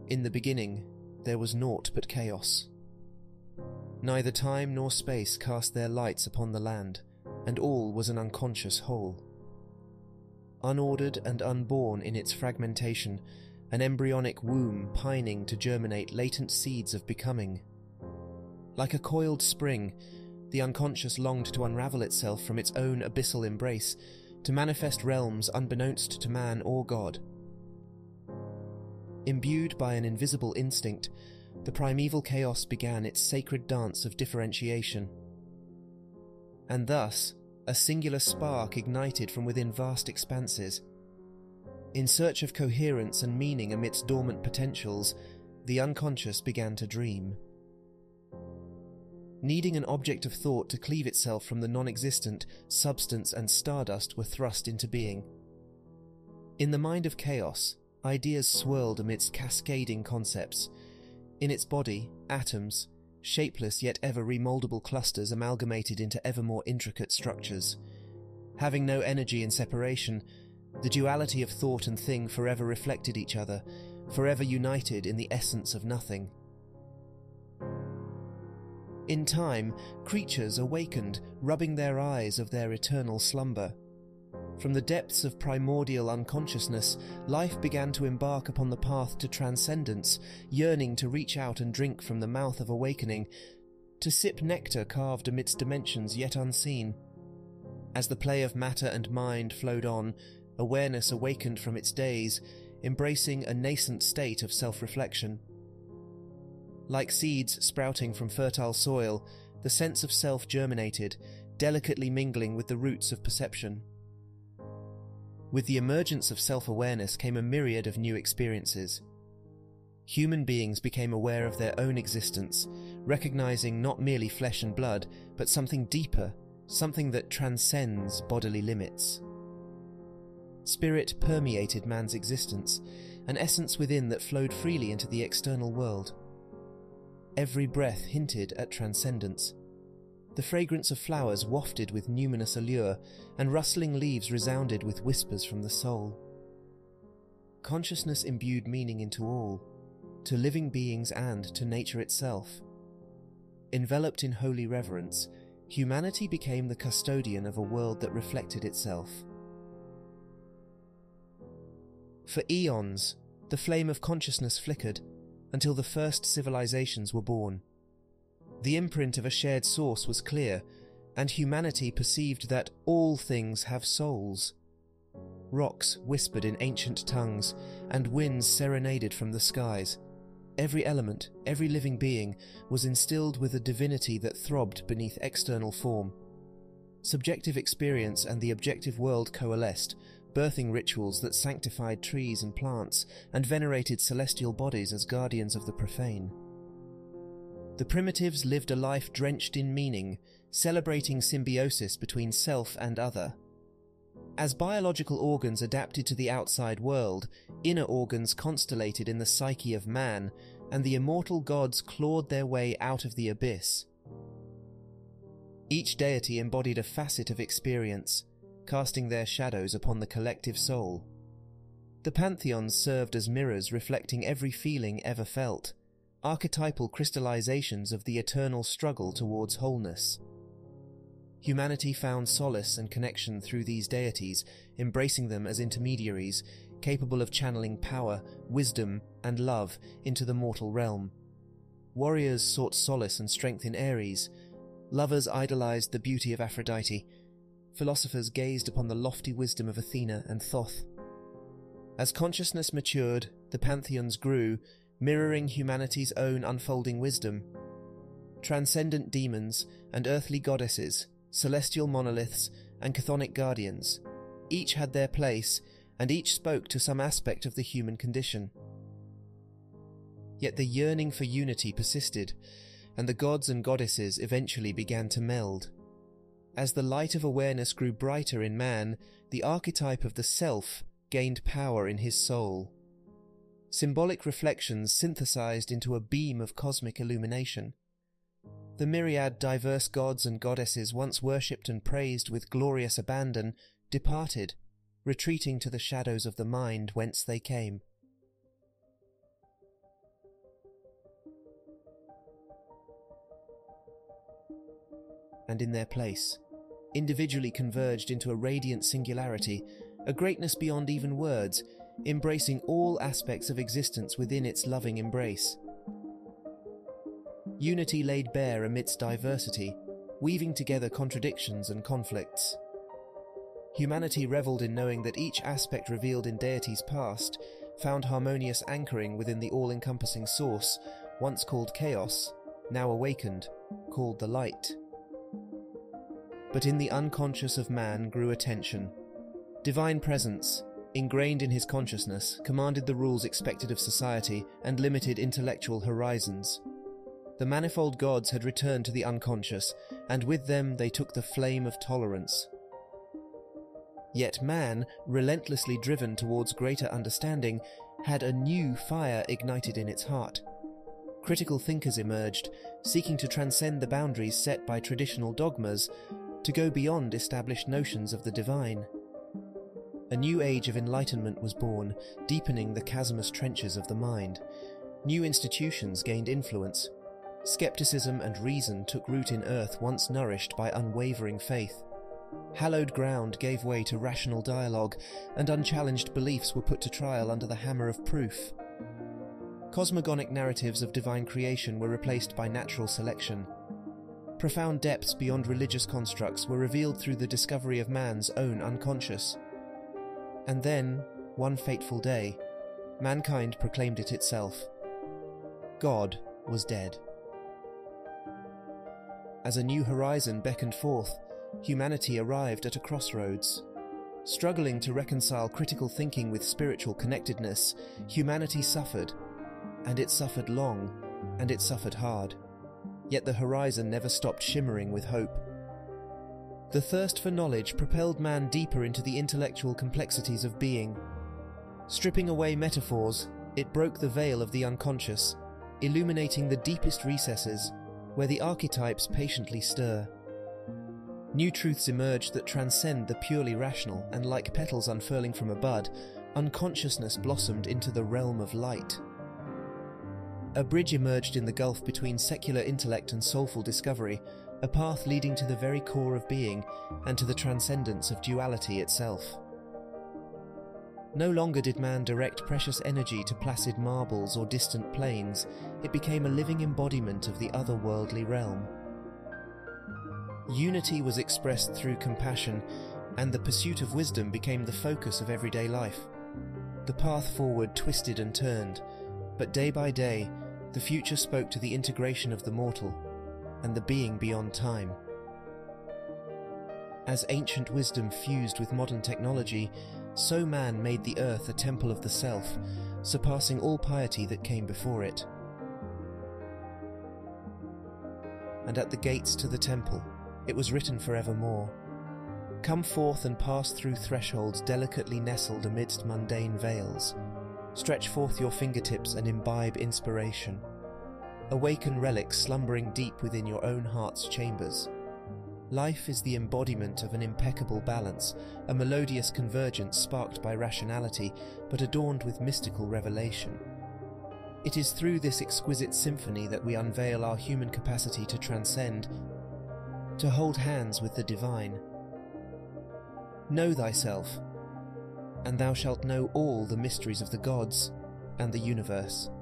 In the beginning, there was naught but chaos. Neither time nor space cast their lights upon the land, and all was an unconscious whole. Unordered and unborn in its fragmentation, an embryonic womb pining to germinate latent seeds of becoming. Like a coiled spring, the unconscious longed to unravel itself from its own abyssal embrace, to manifest realms unbeknownst to man or God. Imbued by an invisible instinct, the primeval chaos began its sacred dance of differentiation. And thus, a singular spark ignited from within vast expanses. In search of coherence and meaning amidst dormant potentials, the unconscious began to dream. Needing an object of thought to cleave itself from the non-existent, substance and stardust were thrust into being. In the mind of chaos, ideas swirled amidst cascading concepts. In its body, atoms, shapeless yet ever remoldable clusters amalgamated into ever more intricate structures. Having no energy in separation, the duality of thought and thing forever reflected each other, forever united in the essence of nothing. In time, creatures awakened, rubbing their eyes of their eternal slumber. From the depths of primordial unconsciousness, life began to embark upon the path to transcendence, yearning to reach out and drink from the mouth of awakening, to sip nectar carved amidst dimensions yet unseen. As the play of matter and mind flowed on, awareness awakened from its daze, embracing a nascent state of self-reflection. Like seeds sprouting from fertile soil, the sense of self germinated, delicately mingling with the roots of perception. With the emergence of self-awareness came a myriad of new experiences. Human beings became aware of their own existence, recognizing not merely flesh and blood, but something deeper, something that transcends bodily limits. Spirit permeated man's existence, an essence within that flowed freely into the external world. Every breath hinted at transcendence. The fragrance of flowers wafted with numinous allure, and rustling leaves resounded with whispers from the soul. Consciousness imbued meaning into all, to living beings and to nature itself. Enveloped in holy reverence, humanity became the custodian of a world that reflected itself. For eons, the flame of consciousness flickered, until the first civilizations were born. The imprint of a shared source was clear, and humanity perceived that all things have souls. Rocks whispered in ancient tongues, and winds serenaded from the skies. Every element, every living being, was instilled with a divinity that throbbed beneath external form. Subjective experience and the objective world coalesced, birthing rituals that sanctified trees and plants, and venerated celestial bodies as guardians of the profane. The primitives lived a life drenched in meaning, celebrating symbiosis between self and other. As biological organs adapted to the outside world, inner organs constellated in the psyche of man, and the immortal gods clawed their way out of the abyss. Each deity embodied a facet of experience, casting their shadows upon the collective soul. The pantheons served as mirrors reflecting every feeling ever felt, archetypal crystallizations of the eternal struggle towards wholeness. Humanity found solace and connection through these deities, embracing them as intermediaries, capable of channeling power, wisdom, and love into the mortal realm. Warriors sought solace and strength in Ares. Lovers idolized the beauty of Aphrodite. Philosophers gazed upon the lofty wisdom of Athena and Thoth. As consciousness matured, the pantheons grew, mirroring humanity's own unfolding wisdom. Transcendent demons and earthly goddesses, celestial monoliths and chthonic guardians, each had their place, and each spoke to some aspect of the human condition. Yet the yearning for unity persisted, and the gods and goddesses eventually began to meld. As the light of awareness grew brighter in man, the archetype of the self gained power in his soul. Symbolic reflections synthesized into a beam of cosmic illumination. The myriad diverse gods and goddesses once worshipped and praised with glorious abandon departed, retreating to the shadows of the mind whence they came. and in their place, individually converged into a radiant singularity, a greatness beyond even words, embracing all aspects of existence within its loving embrace. Unity laid bare amidst diversity, weaving together contradictions and conflicts. Humanity revelled in knowing that each aspect revealed in deities past found harmonious anchoring within the all-encompassing source, once called chaos, now awakened, called the light. But in the unconscious of man grew a tension. Divine presence, ingrained in his consciousness, commanded the rules expected of society and limited intellectual horizons. The manifold gods had returned to the unconscious, and with them they took the flame of tolerance. Yet man, relentlessly driven towards greater understanding, had a new fire ignited in its heart. Critical thinkers emerged, seeking to transcend the boundaries set by traditional dogmas, to go beyond established notions of the divine. A new age of enlightenment was born, deepening the chasmous trenches of the mind. New institutions gained influence. Skepticism and reason took root in earth once nourished by unwavering faith. Hallowed ground gave way to rational dialogue, and unchallenged beliefs were put to trial under the hammer of proof. Cosmogonic narratives of divine creation were replaced by natural selection. Profound depths beyond religious constructs were revealed through the discovery of man's own unconscious. And then, one fateful day, mankind proclaimed it itself. God was dead. As a new horizon beckoned forth, humanity arrived at a crossroads. Struggling to reconcile critical thinking with spiritual connectedness, humanity suffered, and it suffered long, and it suffered hard. Yet the horizon never stopped shimmering with hope. The thirst for knowledge propelled man deeper into the intellectual complexities of being. Stripping away metaphors, it broke the veil of the unconscious, illuminating the deepest recesses, where the archetypes patiently stir. New truths emerged that transcend the purely rational, and like petals unfurling from a bud, unconsciousness blossomed into the realm of light. A bridge emerged in the gulf between secular intellect and soulful discovery, a path leading to the very core of being and to the transcendence of duality itself. No longer did man direct precious energy to placid marbles or distant plains, it became a living embodiment of the otherworldly realm. Unity was expressed through compassion, and the pursuit of wisdom became the focus of everyday life. The path forward twisted and turned, but day by day, the future spoke to the integration of the mortal and the being beyond time. As ancient wisdom fused with modern technology, so man made the earth a temple of the self, surpassing all piety that came before it. And at the gates to the temple, it was written forevermore, "Come forth and pass through thresholds delicately nestled amidst mundane veils. Stretch forth your fingertips and imbibe inspiration. Awaken relics slumbering deep within your own heart's chambers. Life is the embodiment of an impeccable balance, a melodious convergence sparked by rationality, but adorned with mystical revelation. It is through this exquisite symphony that we unveil our human capacity to transcend, to hold hands with the divine. Know thyself, and thou shalt know all the mysteries of the gods and the universe."